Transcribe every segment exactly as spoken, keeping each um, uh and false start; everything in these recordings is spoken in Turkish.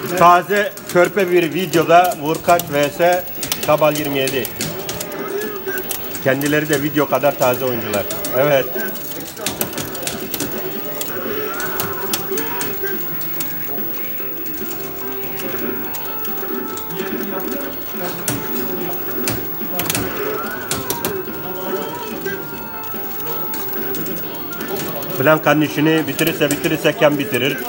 Taze körpe bir videoda Vurkaç vs Kabal yirmi yedi. Kendileri de video kadar taze oyuncular. Evet. Blanka'nın işini bitirirse bitirirse Ken bitirir.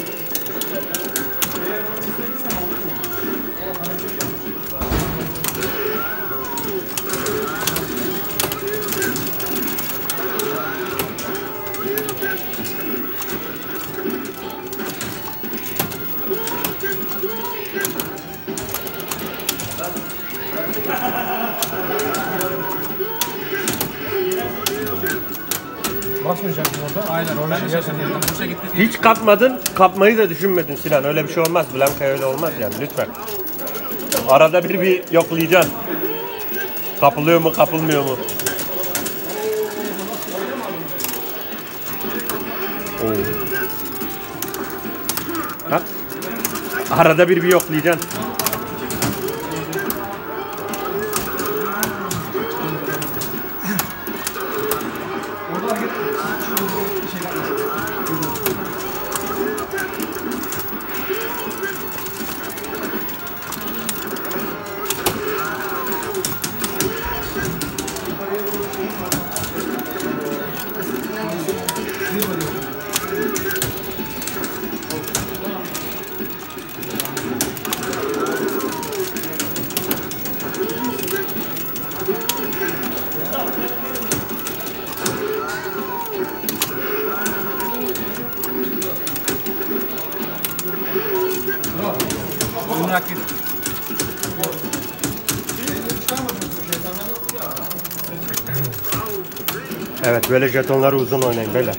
Basmayacaksın orada. Aynen orada şey gitti. Hiç kapmadın, kapmayı da düşünmedin Sinan. Öyle bir şey olmaz. Blanka'ya öyle olmaz yani lütfen. Arada bir bir yoklayacaksın. Kapılıyor mu, kapılmıyor mu? Oo. Bak. Arada bir bir yoklayacaksın. Evet, böyle jetonları uzun oynayın böyle.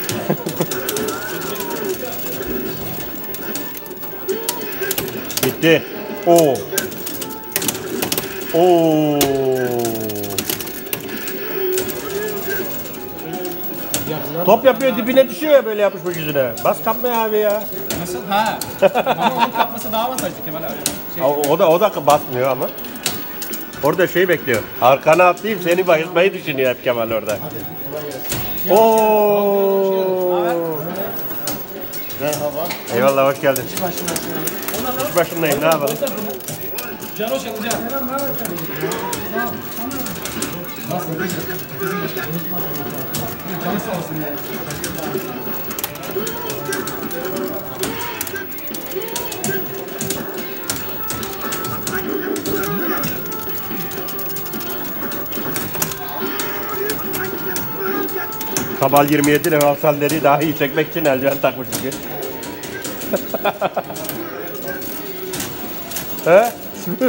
Bitti. Oo. Oo. Top yapıyor, dibine düşüyor ya, böyle yapışmış yüzüne. Bas kapmaya abi ya. Nasıl? Ha. Ama onun kapması daha avantajlı Kemal abi. Şey, O, o da o da basmıyor ama. Orada şey bekliyor. Arkana atlayıp seni bayıltmayı düşünüyor hep Kemal orada. Oo. Merhaba. Eyvallah, hoş geldin. İş başındasın. İş başındayım, ne yapalım? Can hoş geldin Can. Can sağ olsun ya. Kabal yirmi yedi revansalleri daha iyi çekmek için eldiven takmış çünkü. He? Süper.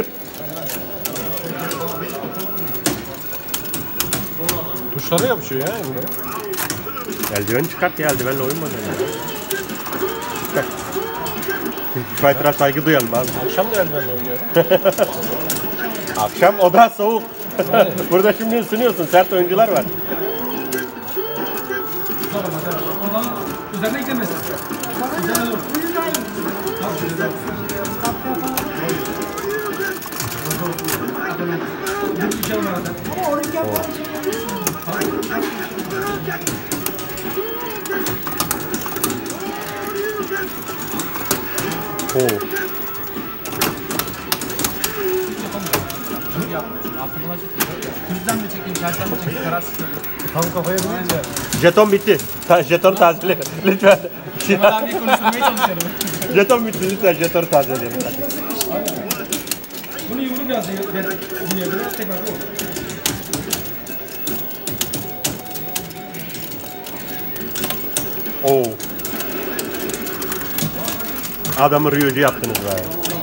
Tuşlara yapışıyor ya Emre. Eldiveni çıkart ya, eldivenle oyun mu yani? Çıkart. Fighter'a saygı duyalım abi. Akşam da eldivenle oynuyorum. Akşam o da soğuk. Burada şimdi ısınıyorsun, sert oyuncular var. Üzerine gidemezsin. Üzerine dur. Oo. Kürden mi çekeyim, tersten mi çekeyim, kararsız söylüyorum. Tam kafaya vurunca. Jeton bitti. Ta jeton tazele. Lütfen. Kemal abiyi konuşturmaya çalışıyorum. Jeton bitti, lütfen jetonu tazeleyelim. Bunu yumru biraz buraya göre tekrar bu. Oo. Adamı Ryu'cu yaptınız be.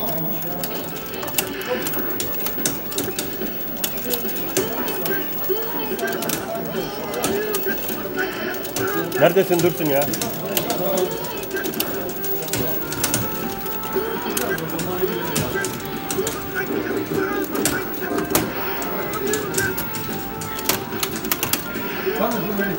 Neredesin, Dursun ya? Tamam, bu böyle.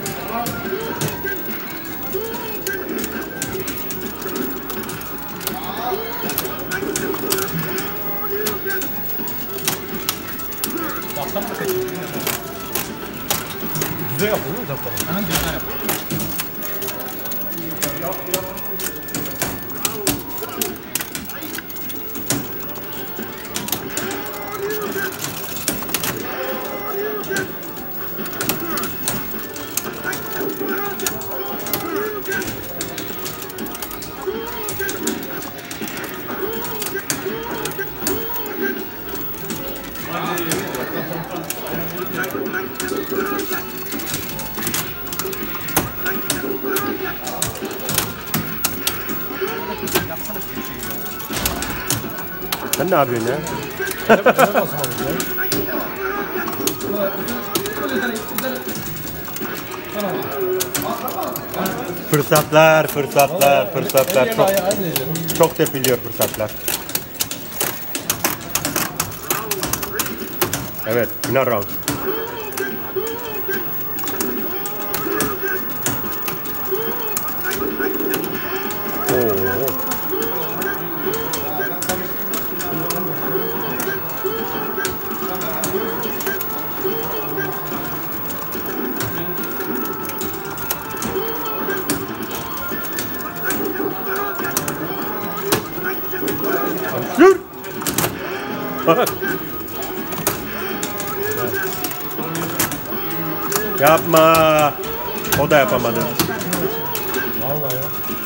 Bize yaptın değil mi zaptara? Hemen gözler yap. Sen ne yapıyorsun ya? Fırsatlar, fırsatlar, fırsatlar. Çok, çok tepiliyor fırsatlar. Evet, final round. Oo. Dur. Yapma. O da yapamadı. Vallahi ya.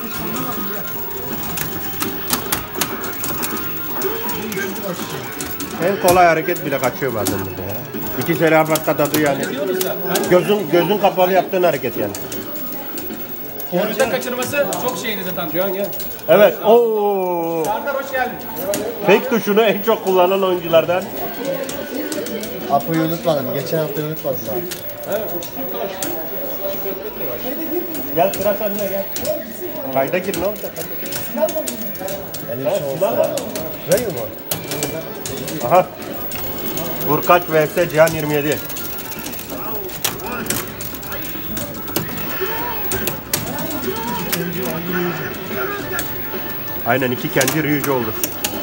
En kolay hareket bile kaçıyor bazen burada ya. İki serabat kadadı yani. Gözün gözün kapalı yaptığın hareket yani. Oyunda kaçırması çok şeydi zaten. Cihan gel. Evet. Oo. Serdar hoş geldin. Fake tuşunu en çok kullanan oyunculardan. Apo'yu unutmadım. Geçen hafta unutmadım daha. Gel sıra sende gel. Kayda gir ne olacak? Elim soğuk. Rey mi? Aha. Vurkaç vs Cihan yirmi yedi. Aynen iki kendi Ryuji oldu.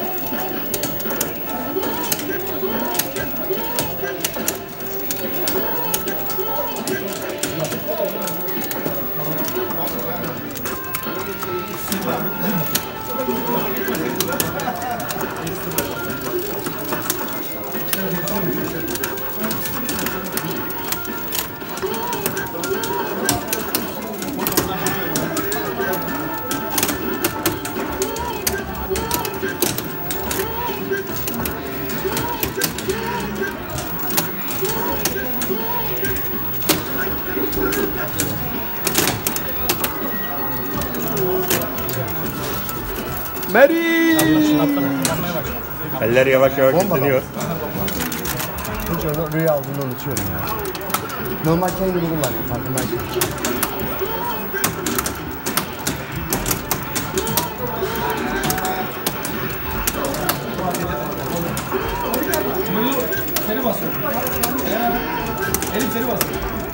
Mary! Eller yavaş yavaş titreniyor. Hiç onu Rey aldığını unutuyorum ya. Normal kendimi kullanıyorum farkındaysan. Seni basıyor. Elim seni basıyor.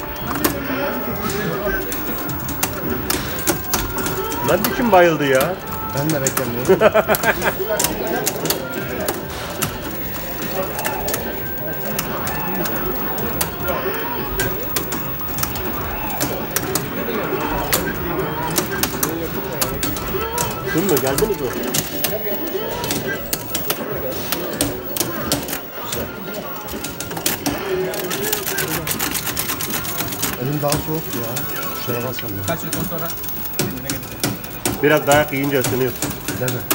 Lan kim bayıldı ya? Ben de beklemiyorum. Kim mi? Geldiniz mi? Elim daha soğuk ya. Şuraya basamıyorum. Kaç yıl sonra kendine getirdi. Biraz dayak yiyince ısınıyorsun. Değil mi?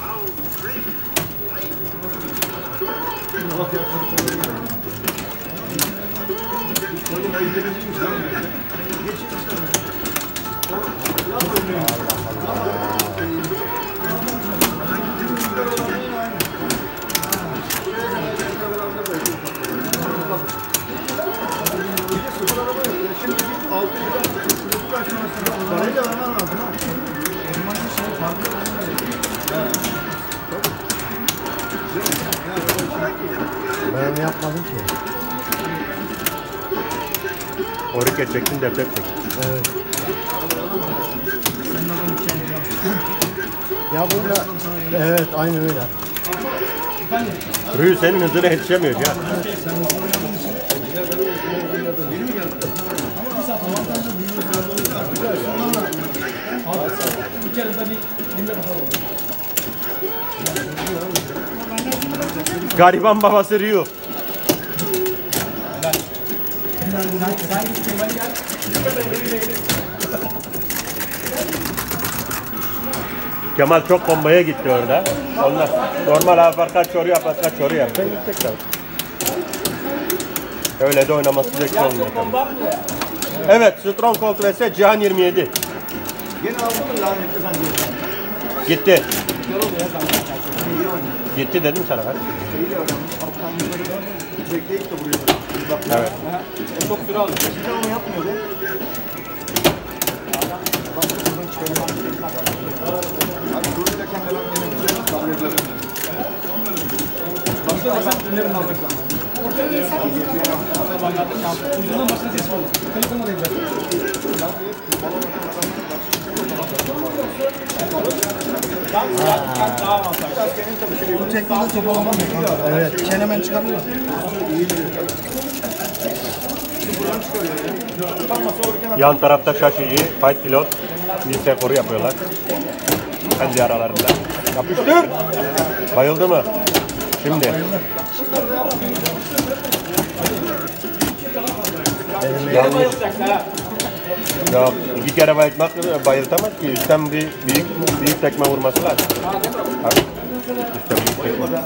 Ben onu yapmadım ki. Orik çektin, deprem çektin. Evet. Ya bunda evet aynı öyle. Ryu senin hızına yetişemiyor ya. Bir kere de bir limle kapalı. Gariban babası Ryu. Sen git Kemal gel. Kemal çok bombaya gitti orada. Onlar normal aparkat çoru yap, aparkat çoru yap. Ben gidecek tabii. Öyle de oynaması zevkli olmuyor tabii. Evet, Stronghold vs Cihan yirmi yedi. Yine aldın mı lanetli sen diyorsun? Gitti. Gitti dedim sana. Hadi. Şeyle oynamış. Alttan yukarı bekleyip de buraya. Evet. Çok süre alıyor. Şimdi onu yapmıyordu. Bak buradan çıkarım. Abi dururken de ben yine kabul ediyorum. Başka sen ürünlerini almak lazım. Uzundan başına ses oldu. Telefonu arayacak. Bu tekniğinde topalama mı? Evet. Çenemen çıkarıyor. Yan tarafta şaşıcı, fight pilot. Bir rekoru yapıyorlar. Kendi aralarında. Yapıştır. Bayıldı mı? Şimdi. Yanlış. Ya bir kere bayıltmak bayıltamaz ki. Üstten bir büyük büyük tekme vurması lazım. Bak. Üstten büyük tekme.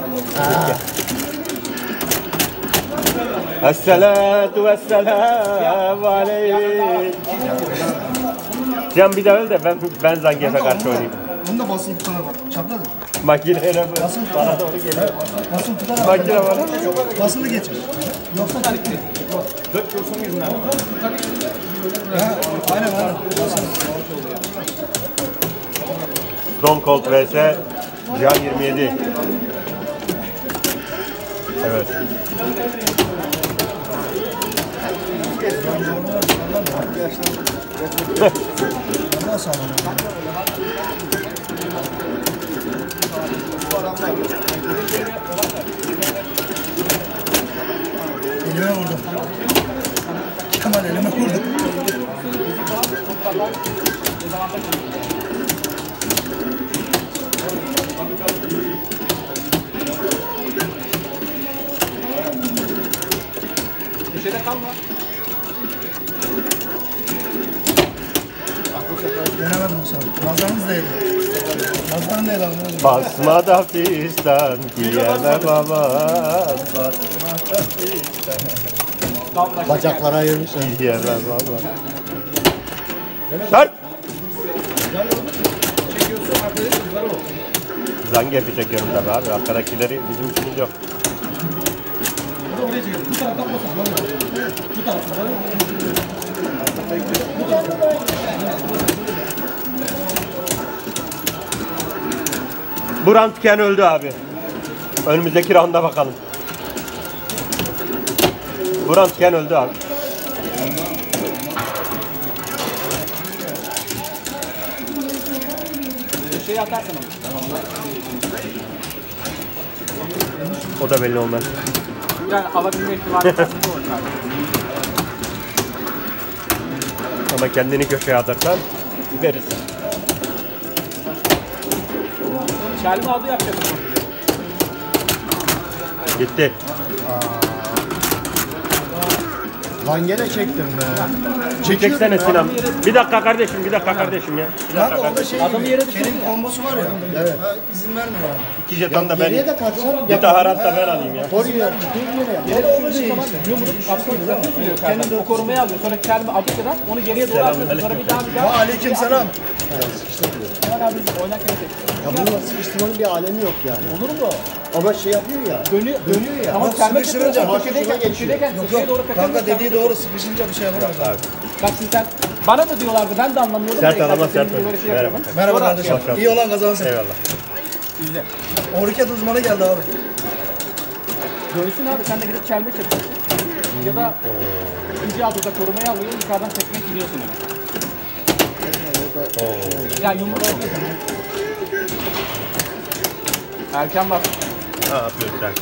Esselatu vesselamu aleyh. Can bir daha öl de ben ben Zangief'e karşı oynayayım. Bunu da basın tutana bak. Çapraz. Makineyle Basın bana doğru geliyor. Basın tutana bak. Makine var. Basını geçir. Yoksa Hareketi. Dört kurşun yüzünden. Ha, aynen aynen. Basın. Stronghold vs Cihan yirmi yedi. Evet. Nasıl ama? Elime vurdu. Kemal elime vurdu. Köşede kalma. Denemedim sana. Nazarınız değdi. Nazarın değdi abi. Basma da fistan diyemem ama basma da fistan Bacaklara ayırmışlar. diyemem ama. Sarp! Çekiyorsun arkadaşlar yukarı ol. Zangief'i çekiyorum tabii abi. Arkadakileri bizim işimiz yok. Bu da oraya çekiyor. Bu taraftan basın. Bu taraftan. Bu Rantgen öldü abi. Önümüzdeki rounda bakalım. Bu Rantgen öldü abi. Şeyi atarsın onu. O da belli olmaz. Yani alabilme ihtimali var. Ama kendini köşeye atarsan veririz. Şermi aldı yapacak. Gitti. Lan gene çektim be. Çeksene Sinan. Bir dakika kardeşim, bir dakika kardeşim ya. Bir dakika Kanka orada kardeşim. şey Adamı gibi, yere düşürdü Kerim ya. kombosu var ya. Evet. Ha, izin vermiyor yani. İki jeton da ben. Geriye de kaçsam. Bir taharat da ben alayım ya. Koruyor. Yere düşürdüğü zaman yumruk aslında güzel tutuyor kardeşim. O korumayı alıyor. Sonra kelme atıp eder. Onu geriye doğru atıyor. Sonra bir daha bir daha. Aleyküm selam. Kemal abi oynarken tek. Ya bununla sıkıştırmanın bir alemi yok yani. Olur mu? Ama şey yapıyor ya. Dönüyor, dönüyor ya. Tamam Bak, kelme sıkıştırınca tutuyor. başka Köşedeyken, şuna geçiyor. köşedeyken, köşeye doğru kaçıyor. Kanka dediği doğru, sıkışınca bir şey yapamaz. Bak şimdi sen, bana da diyorlardı, ben de anlamıyordum. Sert da alama zaten sert senin oyun. böyle şey Merhaba. yapıyordun. Merhaba Sonra- kardeşim. Hoş geldin. İyi olan kazansın. Eyvallah. İzle. Orket uzmanı geldi abi. Dönsün abi, sen de gidip çelme çekiyorsun. Ya da ikinci altıda korumayı alıyor, yukarıdan tekmek gidiyorsun ona. Ya yumruk atıyorsun. Erken bak. Ne yapıyorsun sen?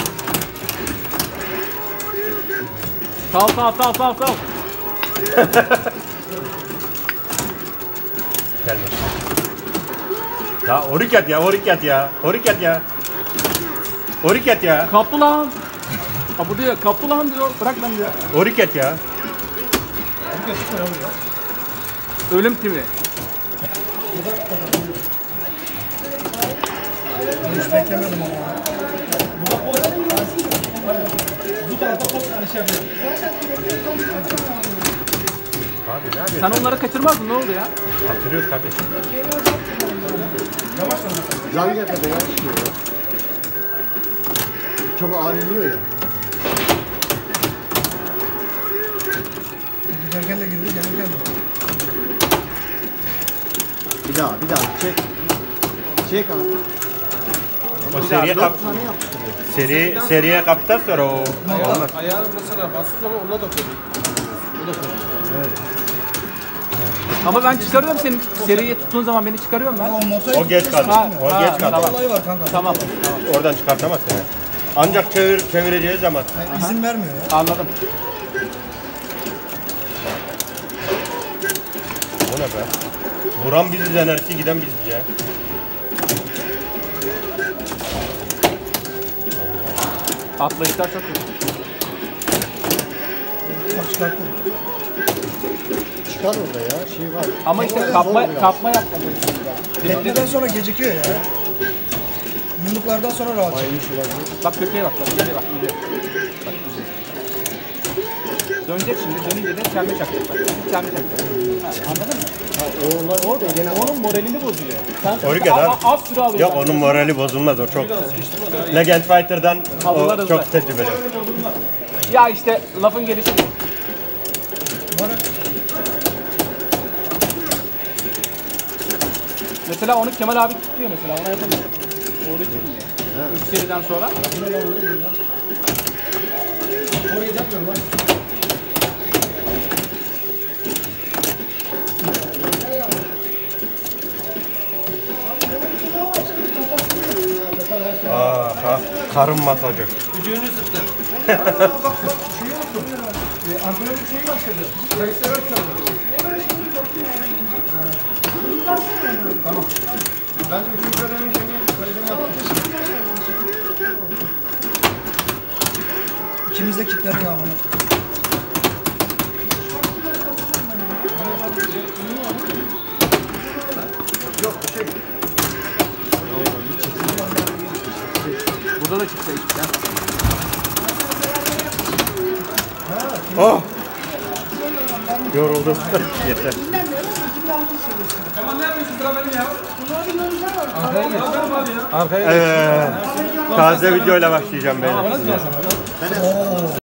Sal sal sal sal sal. Gelmez. Ya oriket ya, oriket ya, oriket ya. Oriket ya, Kaptı lan. Ha bu diyor kaptı lan diyor. Bırak lan diyor. oriket ya. Ölüm timi. Hiç beklemiyordum ama. Bu tarafta top yani şey yapıyor. Abi ne yapıyorsun? Sen onları kaçırmazdın ne oldu ya? Hatırlıyoruz kardeşim. Zangeta'da ya çıkıyor ya. Çok ağır iniyor ya. Giderken de girdi, gelirken de. Bir daha, bir daha. Çek. Çek abi. O seriye kap seri seriye kaptan sonra o olmaz. Ayağını mesela bastığı zaman ona da koyuyor. O da koyuyor. Evet. Ama ben çıkarıyorum senin seriyi tuttuğun zaman beni çıkarıyorum ben. O geç kaldı. Ha, O ha, geç kaldı. tamam. Olayı var kanka. Tamam. Oradan çıkartamazsın. Yani. Ancak çevir çevireceği zaman. Yani izin vermiyor ya. Anladım. Bu ne be? Vuran biziz, enerjisi giden biziz ya. Atlayışlar çok iyi. Bak çıkarttım. Çıkar orada ya, şey var. Ama işte Zor kapma, biraz. kapma yapmadı. Tekneden sonra gecikiyor ya. Yumruklardan sonra rahat. Aymış olabilir. Bak köpeğe bak, bak köpeğe bak. İyice. Bak iyice. Dönecek şimdi, dönünce de çelme çakacak bak. Çelme çakacak. Ha, anladın mı? Onlar orada gene Onun moralini bozuyor. Sen Oriket a- abi. a- az süre alıyor. Yok onun morali bozulmaz, o çok. Legend Fighter'dan Alırlar o hızlı. çok tecrübeli. Ya işte lafın gelişi. Mesela onu Kemal abi tutuyor mesela, ona yapamıyor. Doğru çıkmıyor. Üç seriden sonra. Aha, karın masajı. Gücünü sıktı. Ankara'da bir şey başladı. Kayıtlar açıldı. Tamam. Ben de üçüncü dönemin şeyini kaydını yaptım. İkimiz de kitlerin yağmurunu. Yok bir şey. Burada da çıktı işte. Oh! Yoruldum. Yeter. Tamam ne yapıyorsun? Sıra benim ya. Arkaya gel. Arkaya gel. Evet. Taze videoyla başlayacağım beyler. Bana